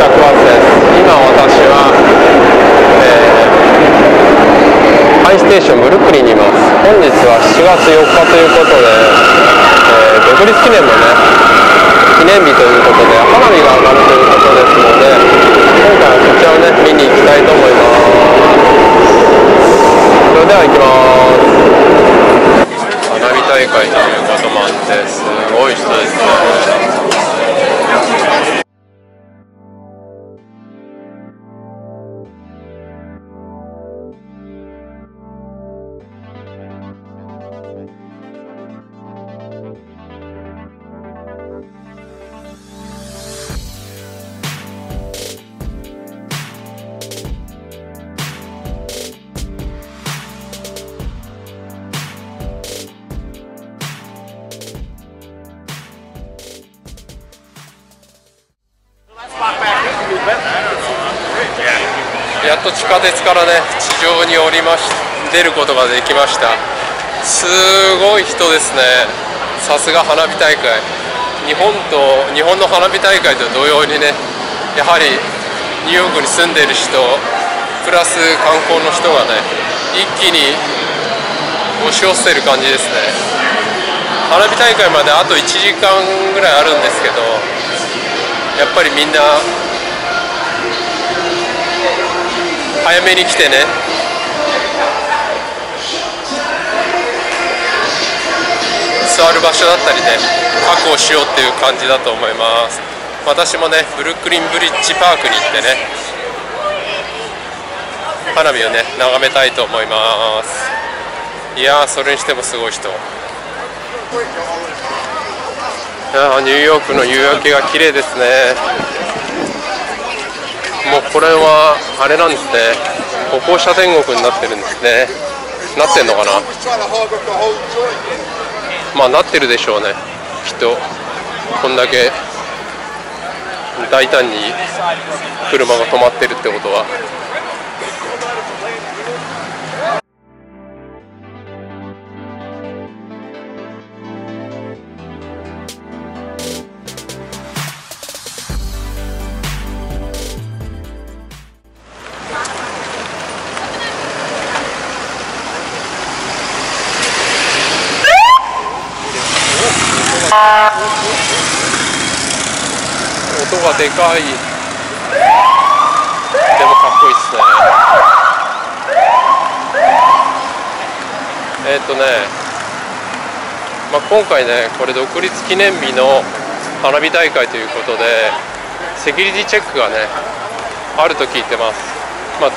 ジャック・ワースです。今私は、ハイステーションブルックリンにいます。本日は7月4日ということで、独立記念のね記念日ということで花火が上がるということですので、今回はこちらをね見に行きたいと思います。それでは行きます。花火大会ということもあってすごい人ですね。やっと地下鉄からね地上に出ることができました。すごい人ですね。さすが花火大会。日本の花火大会と同様にね、やはりニューヨークに住んでいる人プラス観光の人がね一気に押し寄せる感じですね。花火大会まであと1時間ぐらいあるんですけど、やっぱりみんな早めに来てね、座る場所だったりね確保しようっていう感じだと思います。私もねブルックリンブリッジパークに行ってね花火をね眺めたいと思います。いやー、それにしてもすごい人。ニューヨークの夕焼けが綺麗ですね。もうこれはあれなんですね、歩行者天国になってるんですね。なってんのかな。まあなってるでしょうねきっと。こんだけ大胆に車が止まってるってことは。音がでかい。でもかっこいいっすね。今回ねこれ独立記念日の花火大会ということでセキュリティチェックがねあると聞いてます。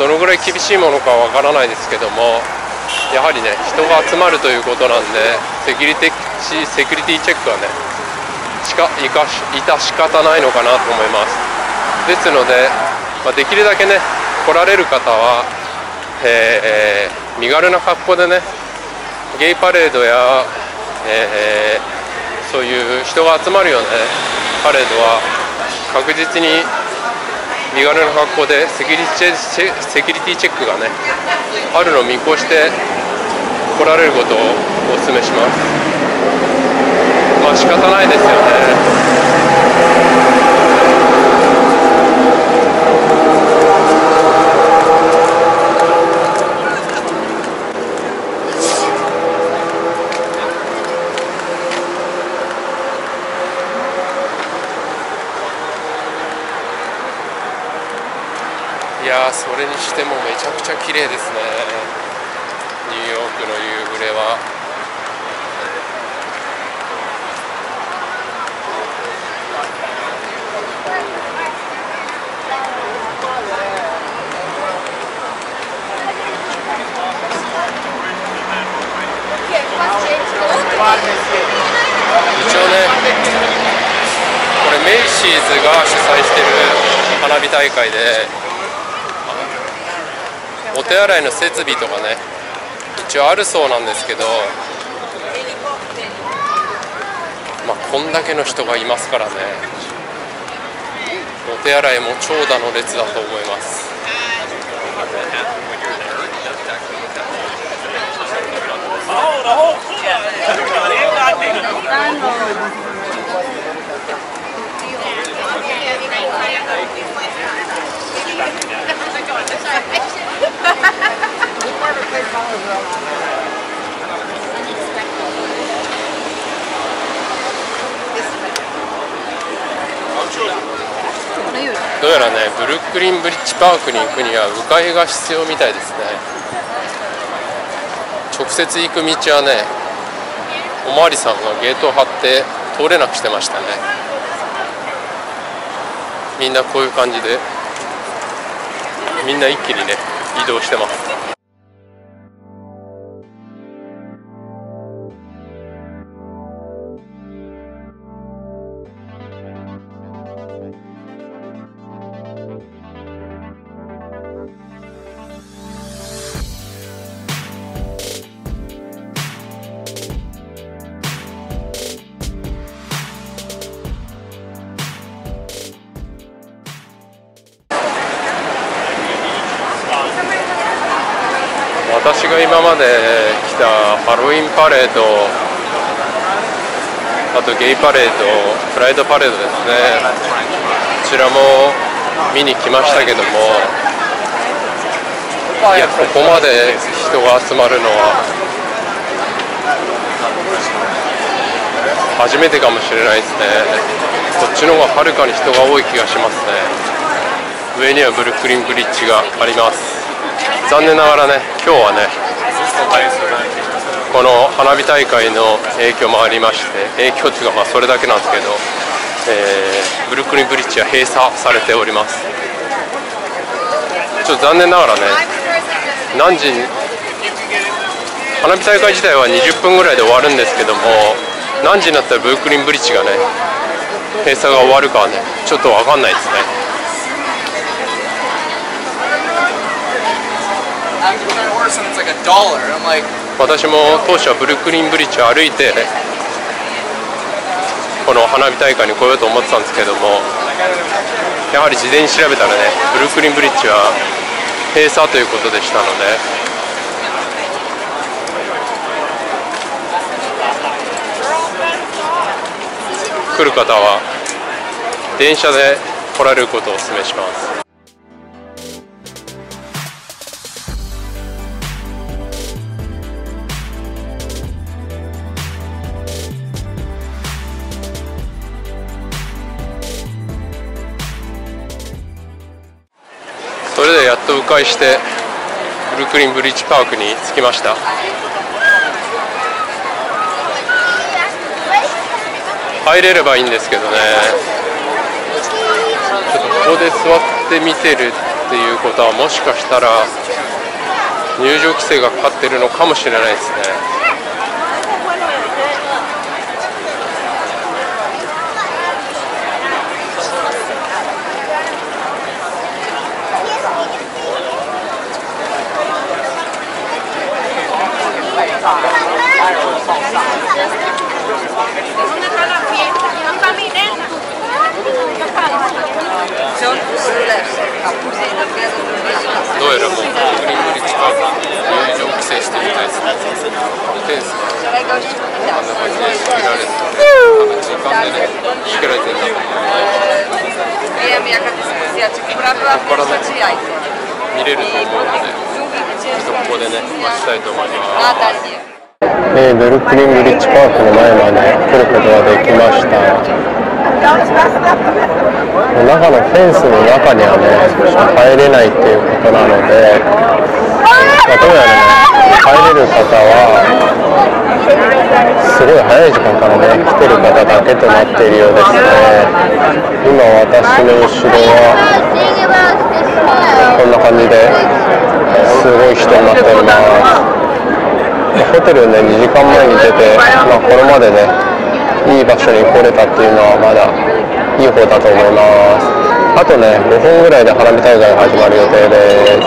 どのぐらい厳しいものかわからないですけども、やはりね人が集まるということなんでセキュリティチェックはね致し方ないのかなと思います。ですので、できるだけね来られる方は、身軽な格好でねゲイパレードや、そういう人が集まるような、ね、パレードは確実に身軽な格好でセキュリティチェックがねあるのを見越して来られることをお勧めします。仕方ないですよね。いやー、それにしてもめちゃくちゃ綺麗ですね。ニューヨークの夕暮れは。一応ね、これメイシーズが主催してる花火大会で、お手洗いの設備とかね一応あるそうなんですけど、こんだけの人がいますからね、お手洗いも長蛇の列だと思います。 どうやらね、ブルックリンブリッジパークに行くには迂回が必要みたいですね。直接行く道はね、おまわりさんがゲートを張って通れなくしてましたね。みんなこういう感じで、みんな一気にね移動してます。私が今まで来たハロウィンパレード、あとゲイパレード、プライドパレードですね、こちらも見に来ましたけども、いや、ここまで人が集まるのは初めてかもしれないですね。こっちの方がはるかに人が多い気がしますね。上にはブルックリンブリッジがあります。残念ながらね、今日はね、この花火大会の影響もありまして、影響というかまあそれだけなんですけど、ブルックリンブリッジは閉鎖されております。ちょっと残念ながらね、何時に花火大会自体は20分ぐらいで終わるんですけども、何時になったらブルックリンブリッジがね閉鎖が終わるかはねちょっと分かんないですね。私も当初はブルックリンブリッジを歩いてこの花火大会に来ようと思ってたんですけども、やはり事前に調べたらね、ブルックリンブリッジは閉鎖ということでしたので、来る方は電車で来られることをお勧めします。それでやっと迂回してブルックリンブリッジパークに着きました。入れればいいんですけどね、ちょっとここで座って見てるっていうことはもしかしたら入場規制がかかってるのかもしれないですね。どうやらもうブルックリンブリッジパーク入場規制してるみたいですね。フェンスがあんな感じで仕掛けられて、時間でね仕掛けられてるんだと思うので、ここからね見れると思うので、ちょっとここでね待ちたいと思います。ブルックリンブリッジパークの前まで来ることができました。中のフェンスの中にはね入れないっていうことなので、どうやらね入れる方はすごい早い時間からね来てる方だけとなっているようですね。今私の後ろはこんな感じですごい人になっております。ホテルね2時間前に出て、これまでねいい場所に来れたっていうのはまだいい方だと思います。あとね5分ぐらいで花火大会が始まる予定です。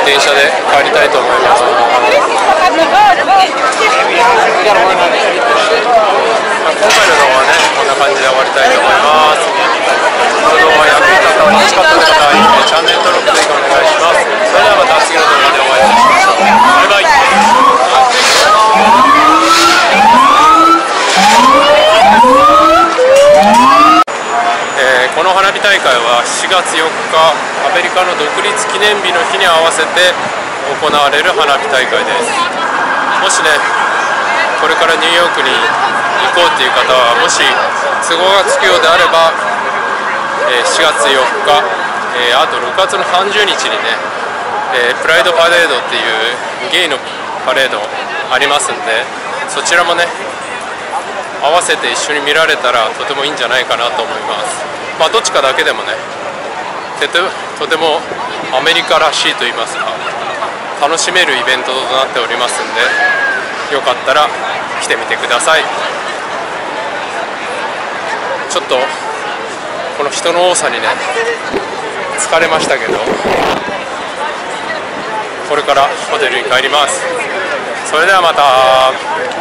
電車で帰りたいと思います。今回の動画はね、こんな感じで終わりたいと思います。この動画が役に立った楽しかった方は、いいね、チャンネル登録ぜひお願いします。それではまた次の動画でお会いしましょう。バイバイ。この花火大会は7月4日アメリカの独立記念日の日に合わせて行われる花火大会です。もしね、これからニューヨークに行こうっていう方は、もし都合がつくようであれば、4月4日、あと6月の30日にね、プライドパレードっていうゲイのパレードありますんで、そちらもね合わせて一緒に見られたらとてもいいんじゃないかなと思います。まあどっちかだけでもね、とてもアメリカらしいと言いますか、楽しめるイベントとなっておりますんで、よかったら来てみてください。ちょっとこの人の多さにね疲れましたけど、これからホテルに帰ります。それではまた。